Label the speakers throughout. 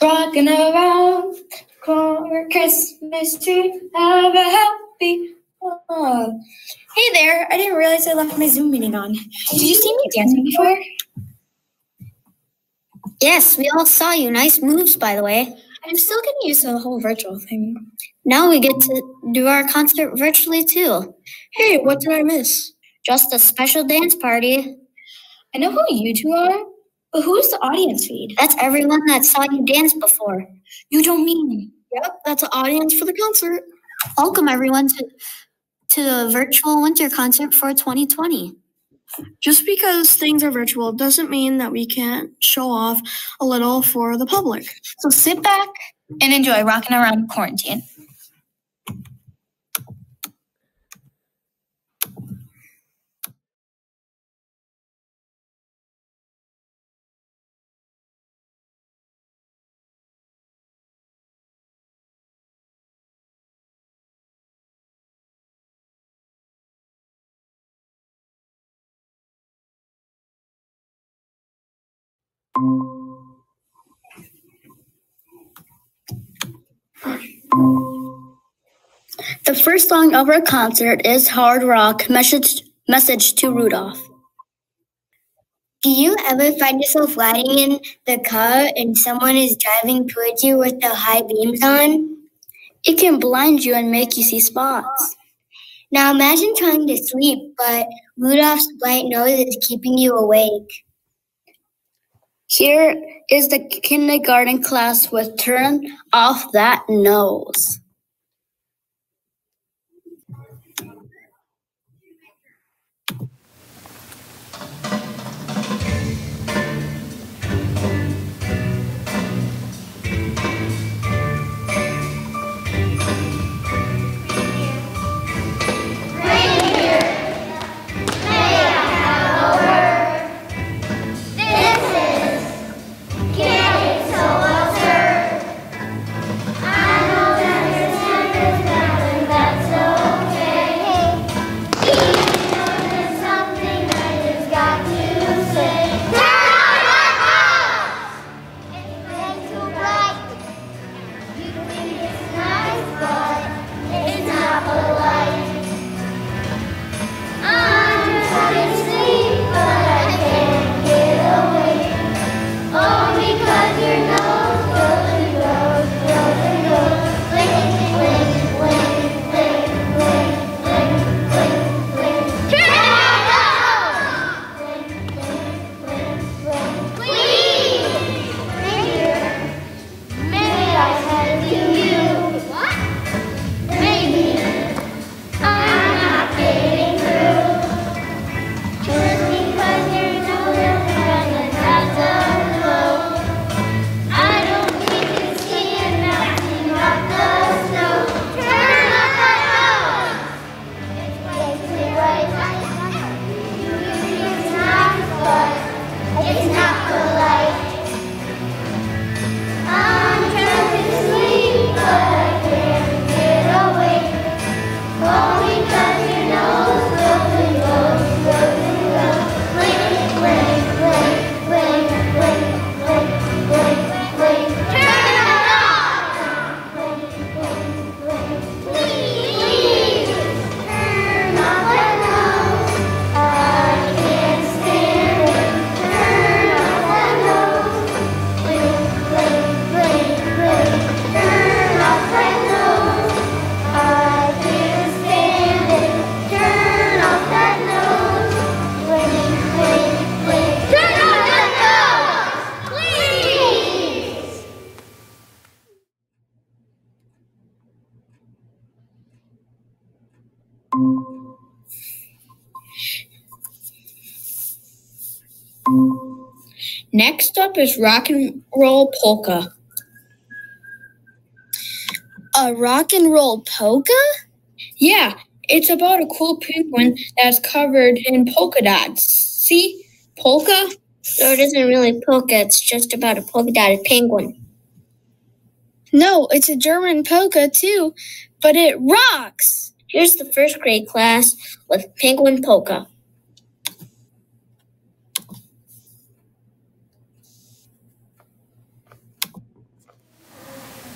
Speaker 1: Rocking around the Christmas tree, have a happy one. Hey there, I didn't realize I left my Zoom meeting on. Did you see me dancing before?
Speaker 2: Yes, we all saw you. Nice moves, by the way.
Speaker 1: I'm still getting used to the whole virtual thing.
Speaker 2: Now we get to do our concert virtually too.
Speaker 1: Hey, what did I miss?
Speaker 2: Just a special dance party.
Speaker 1: I know who you two are, but who's the audience feed?
Speaker 2: That's everyone that saw you dance before.
Speaker 1: You don't mean? Yep, that's the audience for the concert.
Speaker 2: Welcome everyone to the virtual winter concert for 2020.
Speaker 1: Just because things are virtual doesn't mean that we can't show off a little for the public. So sit back and enjoy rocking around quarantine.
Speaker 2: The first song of our concert is Hard Rock Message to Rudolph. Do you ever find yourself riding in the car and someone is driving towards you with the high beams on? It can blind you and make you see spots. Now imagine trying to sleep, but Rudolph's bright nose is keeping you awake. Here is the kindergarten class with Turn Off That Nose.
Speaker 1: Next up is Rock and Roll Polka.
Speaker 2: A rock and roll polka?
Speaker 1: Yeah, it's about a cool penguin that's covered in polka dots. See? Polka?
Speaker 2: So it isn't really polka, it's just about a polka dotted penguin.
Speaker 1: No, it's a German polka too, but it rocks!
Speaker 2: Here's the first grade class with Penguin Polka.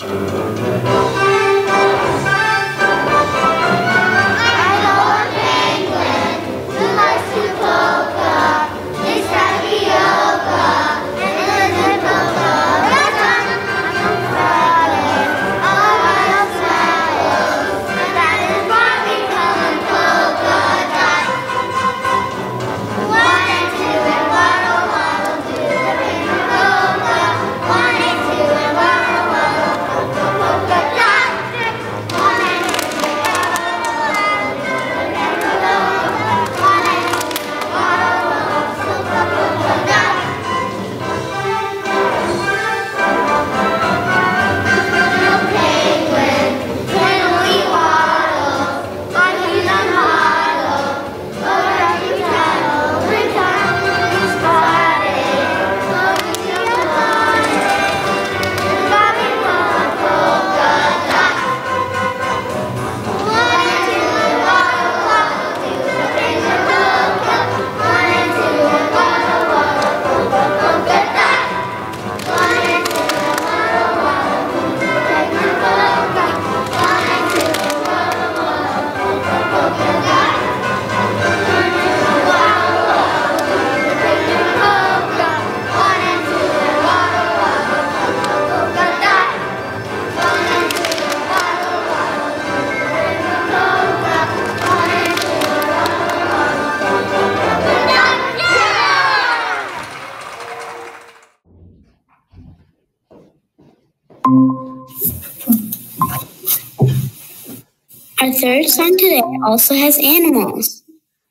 Speaker 2: Our third song today also has animals.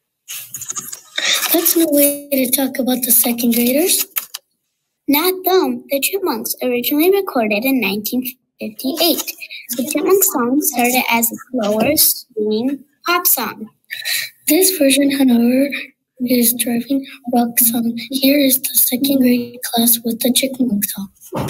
Speaker 2: That's no way to talk about the second graders. Not them. The Chipmunks, originally recorded in 1958. The Chipmunk song started as a slower, swinging pop song. This version, however, is driving rock song. Here is the second grade class with the Chipmunk song.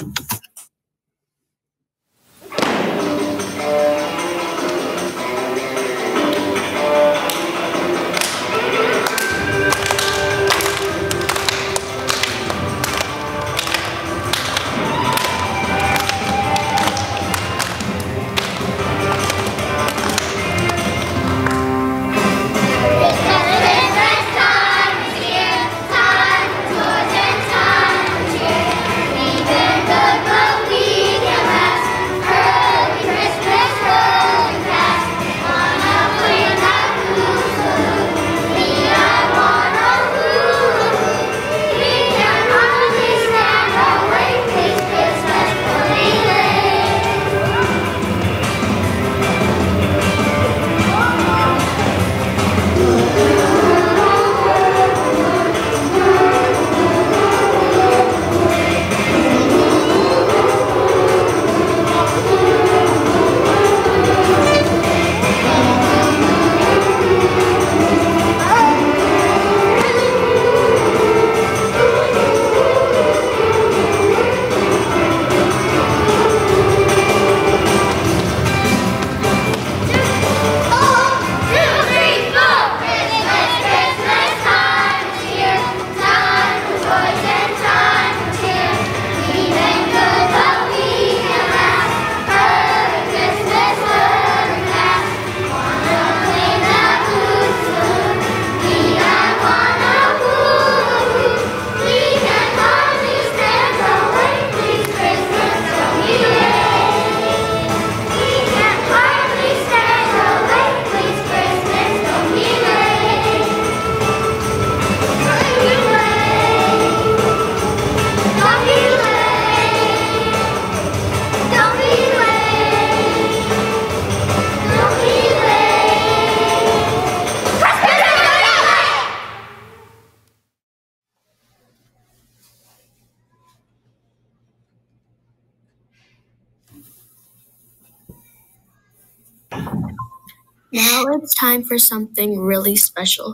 Speaker 2: Now it's time for something really special.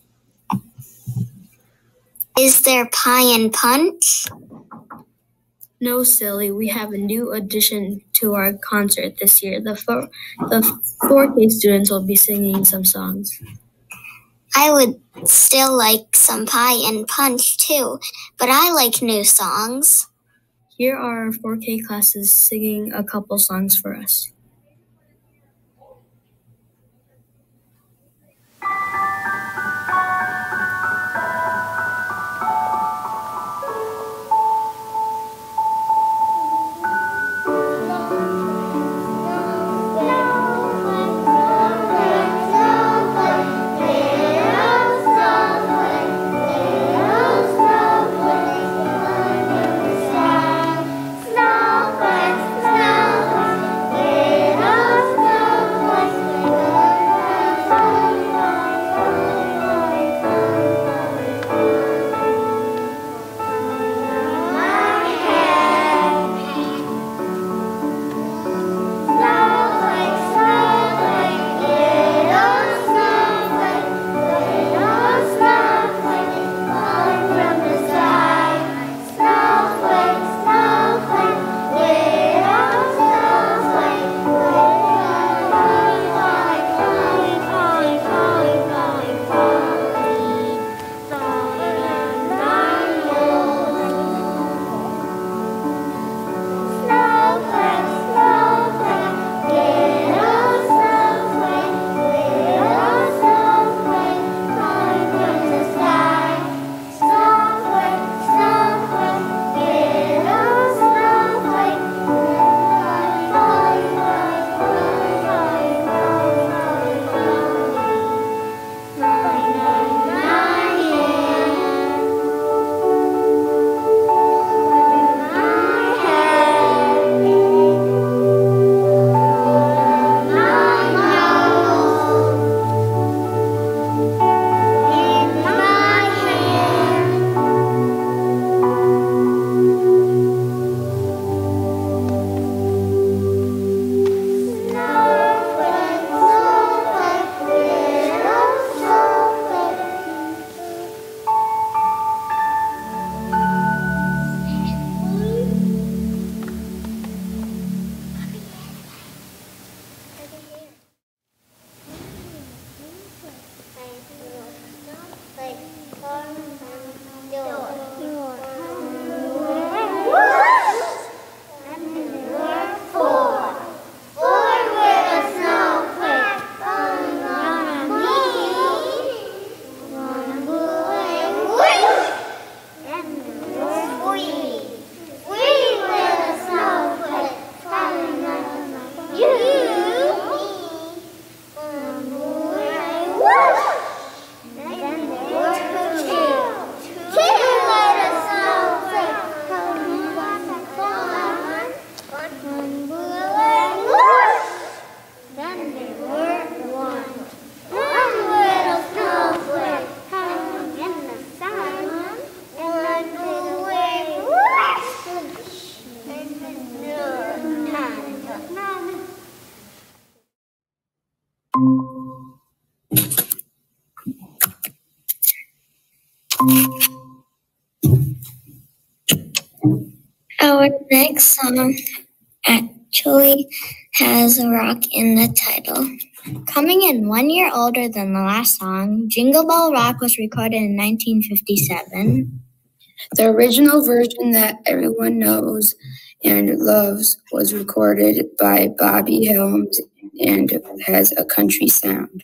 Speaker 3: Is there pie and punch?
Speaker 2: No, silly. We have a new addition to our concert this year. The 4K students will be singing some songs.
Speaker 3: I would still like some pie and punch too, but I like new songs.
Speaker 2: Here are our 4K classes singing a couple songs for us.
Speaker 3: Our next song actually has a rock in the title.
Speaker 2: Coming in 1 year older than the last song, Jingle Bell Rock was recorded in 1957.
Speaker 4: The original version that everyone knows and loves was recorded by Bobby Helms and has a country sound.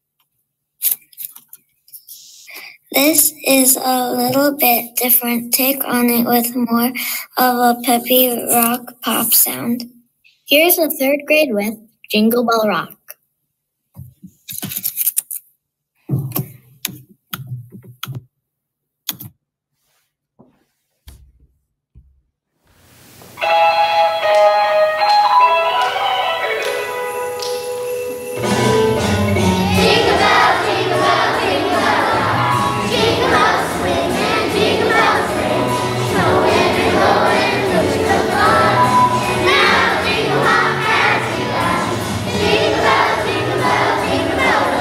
Speaker 3: This is a little bit different take on it with more of a peppy rock pop sound.
Speaker 2: Here's a third grade with Jingle Bell Rock.
Speaker 5: Jingle bells,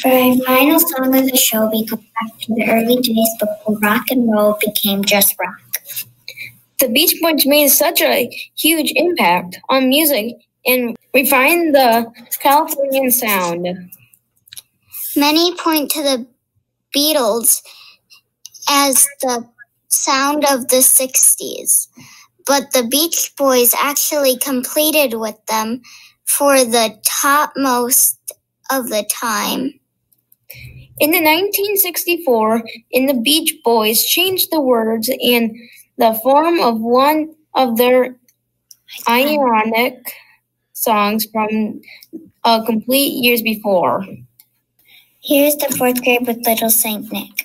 Speaker 3: For our final song of the show, we go back to the early days before rock and roll became just rock.
Speaker 5: The Beach Boys made such a huge impact on music and refined the Californian sound.
Speaker 3: Many point to the Beatles as the sound of the 60s, but the Beach Boys actually competed with them for the topmost of the time.
Speaker 5: In the 1964, the Beach Boys changed the words and the form of one of their iconic songs from complete years before.
Speaker 3: Here's the fourth grade with Little Saint Nick.